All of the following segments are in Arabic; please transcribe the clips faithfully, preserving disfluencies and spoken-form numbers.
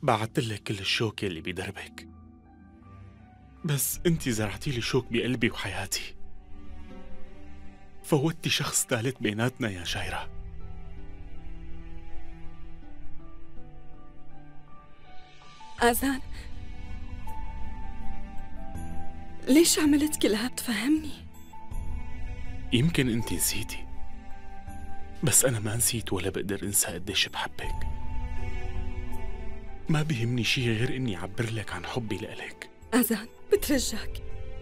بعتلك كل الشوك اللي بدربك، بس انتي زرعتي لي شوك بقلبي وحياتي. فوتي شخص ثالث بيناتنا يا شايرة. آذان، ليش عملت كل هاد؟ تفهمني. يمكن انتي نسيتي، بس أنا ما نسيت ولا بقدر أنسى قديش بحبك. ما بيهمني شي غير إني أعبر لك عن حبي لإلك. آذان بترجاك،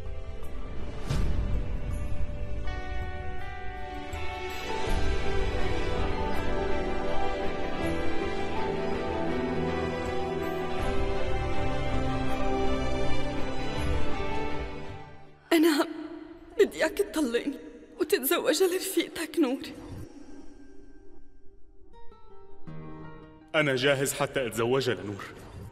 أنا بدي إياك تطلقني وتتزوج لرفيقتك نور. أنا جاهز حتى أتزوجها لنور.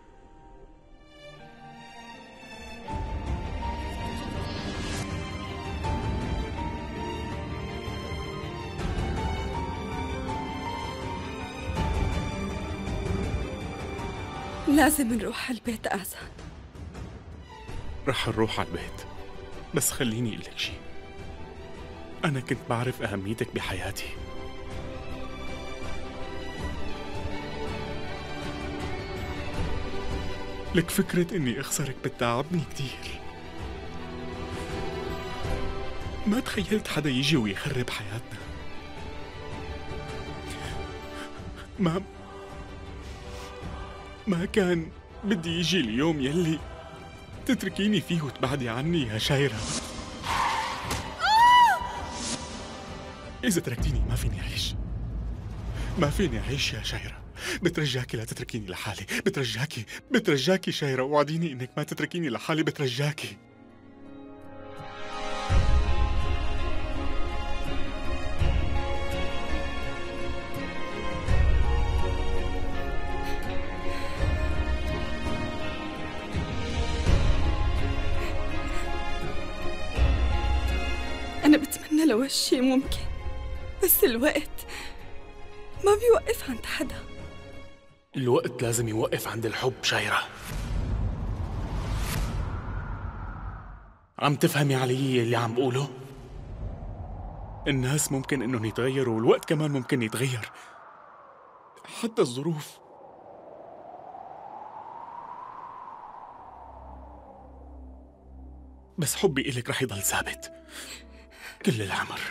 لازم نروح على البيت آذان. رح نروح على البيت، بس خليني أقول لك شي. أنا كنت بعرف أهميتك بحياتي. لك فكرة إني أخسرك بتتعبني كتير. ما تخيلت حدا يجي ويخرب حياتنا. ما ما كان بدي يجي اليوم يلي تتركيني فيه وتبعدي عني يا شايرة. إذا تركتيني ما فيني أعيش، ما فيني أعيش يا شايرة. بترجاكي لا تتركيني لحالي، بترجاكي بترجاكي شايرة، وعديني إنك ما تتركيني لحالي، بترجاكي. أنا بتمنى لو هالشي ممكن، بس الوقت ما بيوقف عند حدا. الوقت لازم يوقف عند الحب شايرة. عم تفهمي علي اللي عم بقوله؟ الناس ممكن إنهم يتغيروا، والوقت كمان ممكن يتغير، حتى الظروف. بس حبي إلك رح يضل ثابت كل العمر.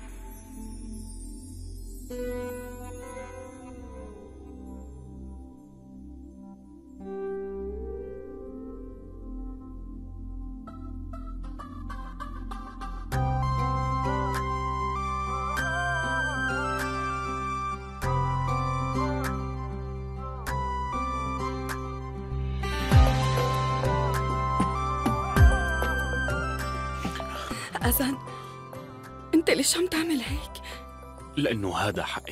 آذان، أنت ليش عم تعمل هيك؟ لأنه هذا حقي.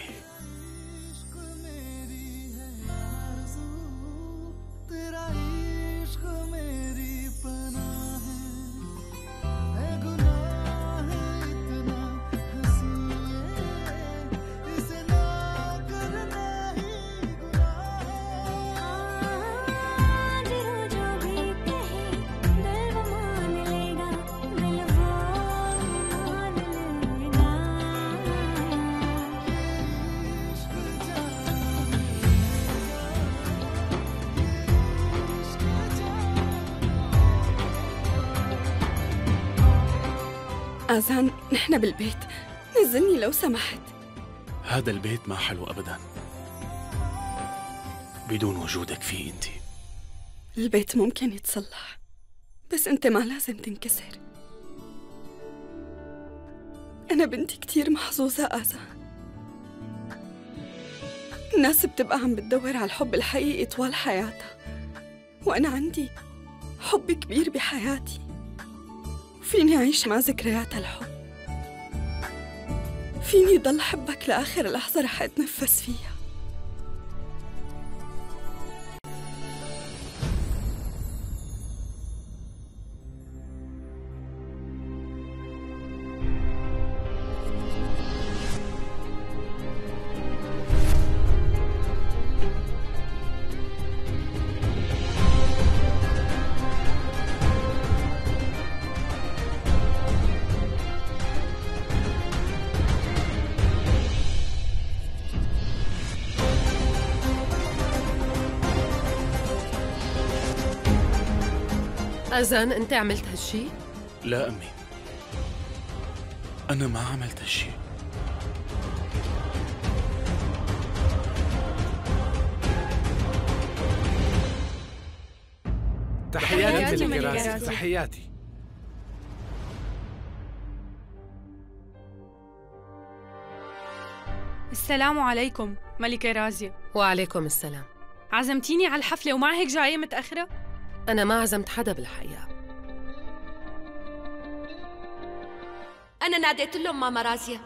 آذان، نحن بالبيت، نزلني لو سمحت. هذا البيت ما حلو أبداً بدون وجودك فيه أنت. البيت ممكن يتصلح، بس أنت ما لازم تنكسر. أنا بنتي كتير محظوظة آذان. الناس بتبقى عم بتدور على الحب الحقيقي طوال حياتها، وأنا عندي حب كبير بحياتي، فيني أعيش مع ذكريات الحب. فيني ضل حبك لآخر لحظة رح أتنفس فيها. أذان أنت عملت هالشي؟ لا أمي، أنا ما عملت هالشي. تحياتي ملكة راسي، تحياتي. السلام عليكم ملكة رازية. وعليكم السلام. عزمتيني على الحفلة ومع هيك جاية متأخرة؟ أنا ما عزمت حدا بالحقيقة. أنا ناديت لهم ماما رازية.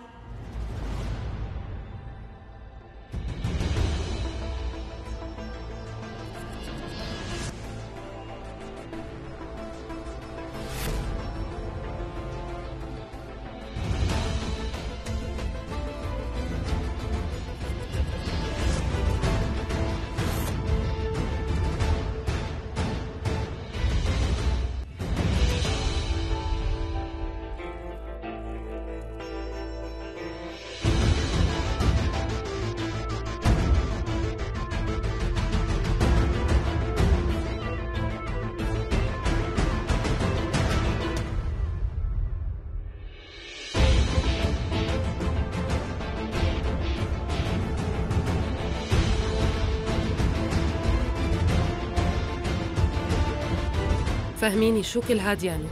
فهميني شو كل هاد يا نور؟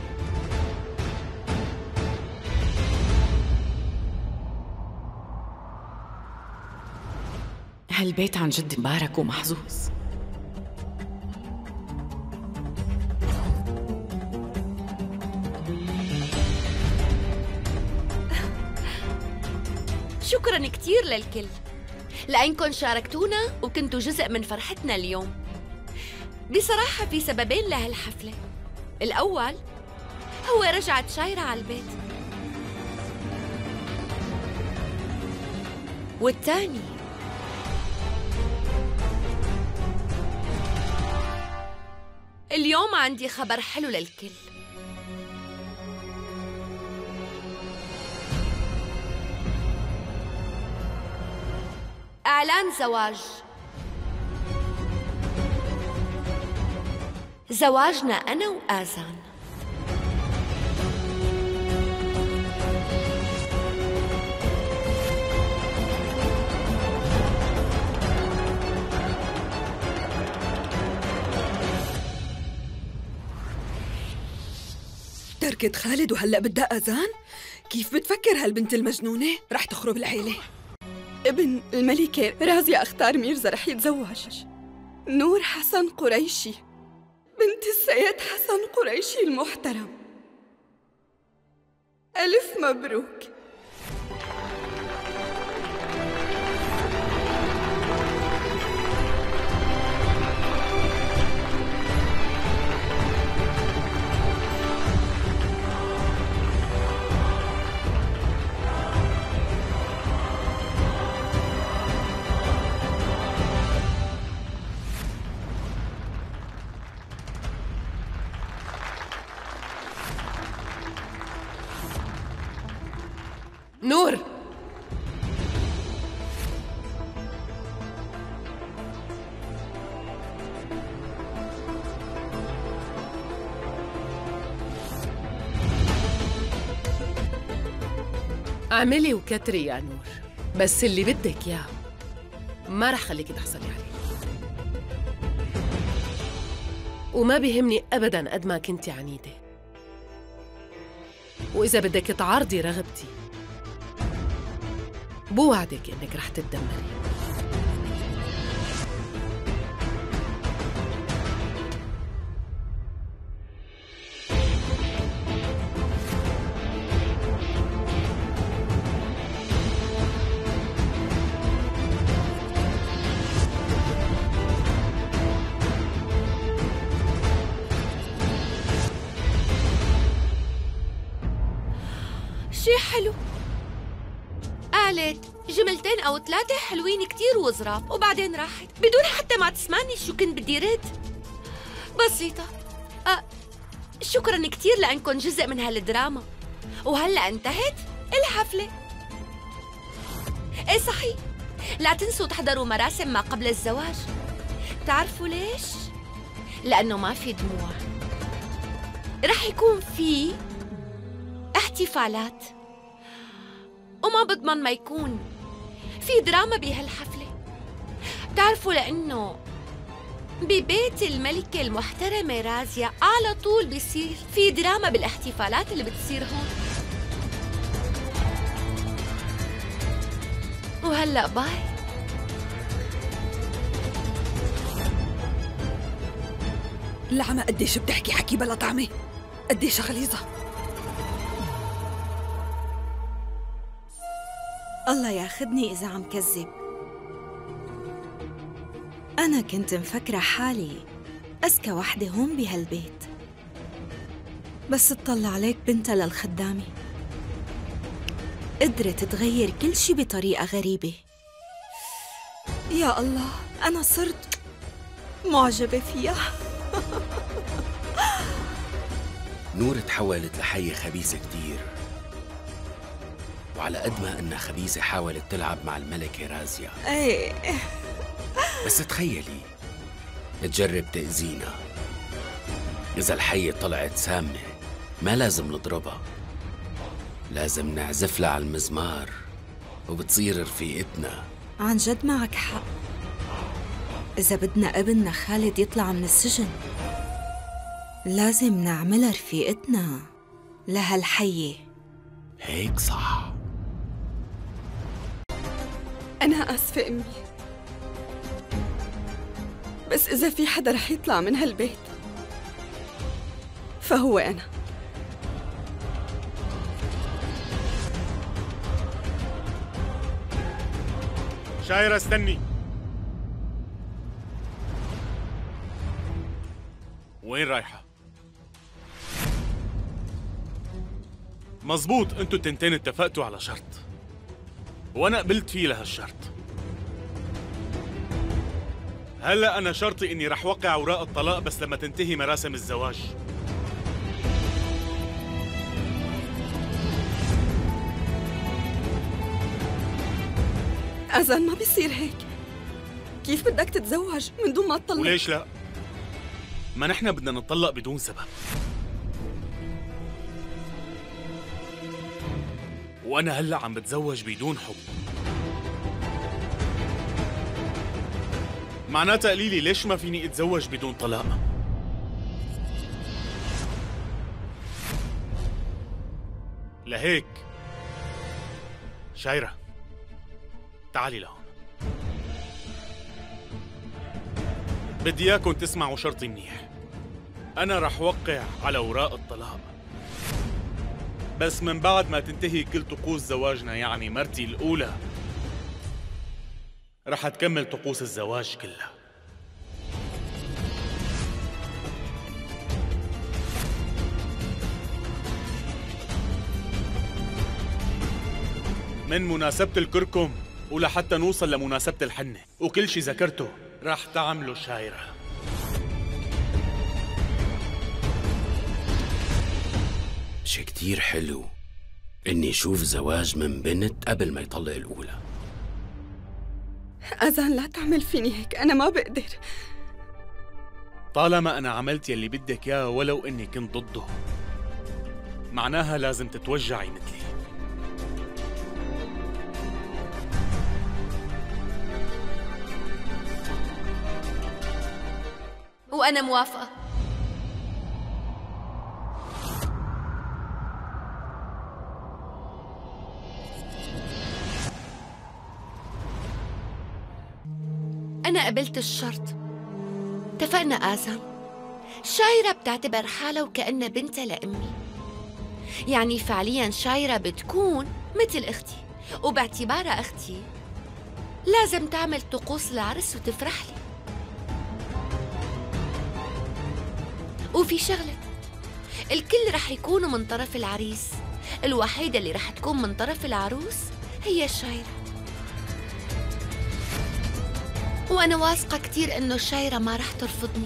هالبيت عن جد مبارك ومحظوظ. شكراً كتير للكل لأنكم شاركتونا وكنتوا جزء من فرحتنا اليوم. بصراحة في سببين لهالحفلة. الأول هو رجعت شايرة على البيت، والثاني اليوم عندي خبر حلو للكل. إعلان زواج. زواجنا أنا وآذان. تركت خالد وهلأ بدها آذان؟ كيف بتفكر هالبنت المجنونة؟ رح تخرب العيلة. ابن الملكة رازية أختار ميرزا رح يتزوج نور حسن قريشي بنت السيد حسن قريشي المحترم. ألف مبروك. نور، اعملي وكتري يا نور، بس اللي بدك اياه ما رح خليكي تحصلي عليه. وما بيهمني ابدا قد ما كنتي عنيده، واذا بدك تعارضي رغبتي بوعدك انك رح تتدمري. شي حلو. قالت جملتين أو ثلاثة حلوين كتير وظراف وبعدين راحت بدون حتى ما تسمعني شو كنت بدي رد. بسيطة. أه شكراً كتير لأنكم جزء من هالدراما. وهلأ انتهت الحفلة. إيه صحيح، لا تنسوا تحضروا مراسم ما قبل الزواج. تعرفوا ليش؟ لأنه ما في دموع، رح يكون في احتفالات، وما بضمن ما يكون في دراما بهالحفلة. بتعرفوا لأنه ببيت الملكة المحترمة رازيا على طول بيصير في دراما بالاحتفالات اللي بتصير هون. وهلأ باي. العمى قديش بتحكي حكي بلا طعمة، قديش غليظة. الله ياخدني إذا عم كذب. أنا كنت مفكرة حالي أذكى وحدة هون بهالبيت، بس اطلع عليك بنتها للخدامة قدرت تغير كل شي بطريقة غريبة. يا الله، أنا صرت معجبة فيها. نور تحولت لحية خبيثة كتير، وعلى قد ما إنها خبيثة حاولت تلعب مع الملكة رازيا. ايه بس تخيلي تجرب تأذينا. إذا الحية طلعت سامة ما لازم نضربها، لازم نعزف لها على المزمار وبتصير رفيقتنا. عن جد معك حق. إذا بدنا ابننا خالد يطلع من السجن لازم نعملها رفيقتنا لهالحية. هيك صح. أنا آسفة أمي، بس إذا في حدا رح يطلع من هالبيت فهو أنا. شايرة استني. وين رايحة؟ مزبوط، انتوا التنتين اتفقتوا على شرط وانا قبلت فيه لهالشرط. هلا انا شرطي اني رح وقع اوراق الطلاق بس لما تنتهي مراسم الزواج. أذان ما بيصير هيك. كيف بدك تتزوج من دون ما تطلق؟ وليش لا؟ ما نحن بدنا نطلق بدون سبب، وأنا هلأ عم بتزوج بدون حب. معناتها قليلي ليش ما فيني اتزوج بدون طلاق؟ لهيك شايرة تعالي لهون. بدي اياكم تسمعوا شرطي منيح. أنا رح وقع على أوراق الطلاق بس من بعد ما تنتهي كل طقوس زواجنا، يعني مرتي الأولى رح تكمل طقوس الزواج كلها. من مناسبة الكركم ولحتى نوصل لمناسبة الحنة، وكل شي ذكرته رح تعمله شايرة. شي كتير حلو إني أشوف زواج من بنت قبل ما يطلق الأولى. أذان لا تعمل فيني هيك، أنا ما بقدر. طالما أنا عملت يلي بدك إياه ولو إني كنت ضده، معناها لازم تتوجعي مثلي. وأنا موافقة. أنا قبلت الشرط، اتفقنا آزم. شايرة بتعتبر حالها وكأنها بنتها لأمي، يعني فعلياً شايرة بتكون مثل أختي، وباعتبارها أختي لازم تعمل طقوس العرس وتفرح لي. وفي شغلة، الكل رح يكونوا من طرف العريس، الوحيدة اللي رح تكون من طرف العروس هي شايرة. وأنا واثقة كتير إنه شايرة ما رح ترفضني.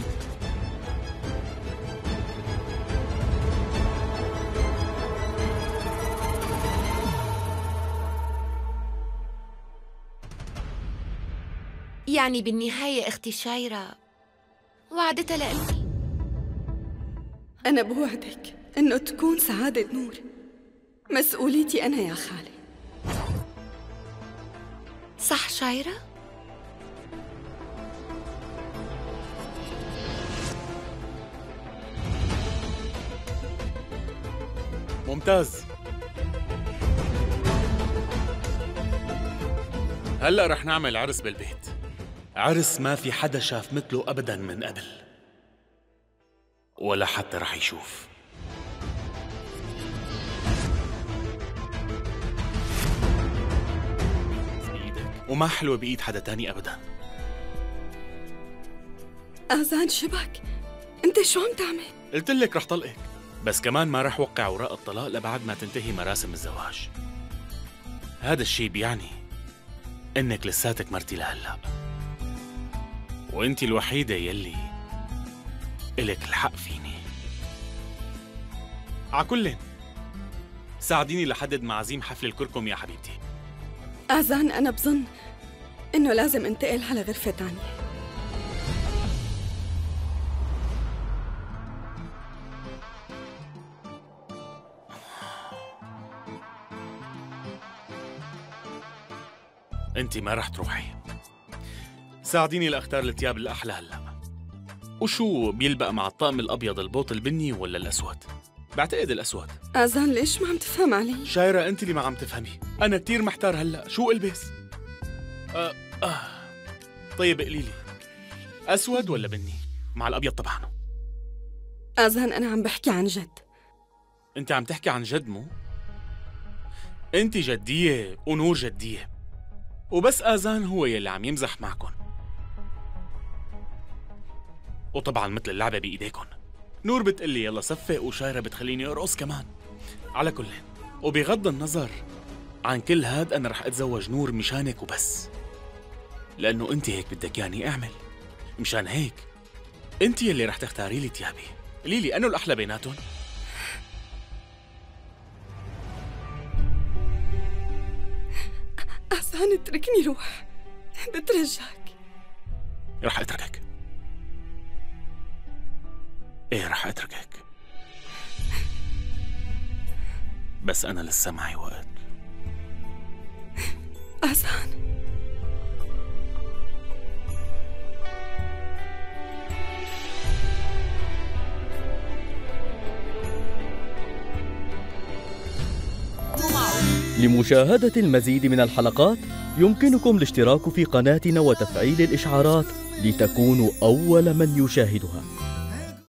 يعني بالنهاية أختي شايرة وعدتها لأمي. أنا بوعدك إنه تكون سعادة نور مسؤوليتي أنا يا خالي. صح شايرة؟ ممتاز. هلأ رح نعمل عرس بالبيت، عرس ما في حدا شاف مثله أبداً من قبل، ولا حتى رح يشوف. بإيدك وما حلوة بإيد حدا تاني أبداً. آذان شبك، أنت شو عم تعمل؟ قلت لك رح طلقك، بس كمان ما رح وقع أوراق الطلاق لبعد ما تنتهي مراسم الزواج. هذا الشيء بيعني إنك لساتك مرتي لهلأ، وإنتي الوحيدة يلي إلك الحق فيني. عكلن ساعديني لحدد معازيم حفل الكركم يا حبيبتي. آذان أنا بظن إنه لازم انتقل على غرفة تانية. انتي ما رح تروحي. ساعديني لاختار الثياب الاحلى هلا. وشو بيلبق مع الطقم الابيض، البوط البني ولا الاسود؟ بعتقد الاسود. آذان ليش ما عم تفهم علي؟ شايرة انت اللي ما عم تفهمي، انا كتير محتار هلا شو البس. آه آه. طيب قولي لي اسود ولا بني مع الابيض طبعا؟ آذان انا عم بحكي عن جد. انت عم تحكي عن جد مو؟ انت جدية ونور جدية، وبس آذان هو يلي عم يمزح معكن. وطبعا مثل اللعبة بإيديكن، نور بتقلي يلا صفق وشايرة بتخليني أرقص كمان. على كل، وبغض النظر عن كل هاد أنا رح أتزوج نور مشانك وبس، لأنه أنت هيك بدك ياني أعمل. مشان هيك أنت يلي رح تختاري لي تيابي. قولي لي أنو الأحلى بيناتن؟ آذان اتركني روح، بترجاك. رح أتركك. إيه رح أتركك، بس أنا لسه معي وقت. آذان لمشاهدة المزيد من الحلقات يمكنكم الاشتراك في قناتنا وتفعيل الإشعارات لتكونوا أول من يشاهدها.